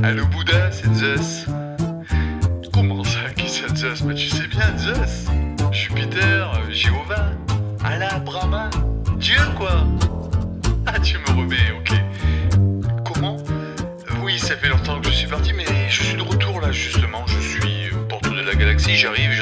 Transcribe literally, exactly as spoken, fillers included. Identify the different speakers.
Speaker 1: Allô Bouddha, c'est Zeus. Comment ça, qui c'est Zeus? Mais tu sais bien, Zeus, Jupiter, euh, Jéhovah, Allah, Brahma, Dieu quoi. Ah, tu me remets, ok. Comment? Oui, ça fait longtemps que je suis parti, mais je suis de retour là, justement. Je suis aux portes de la galaxie, j'arrive,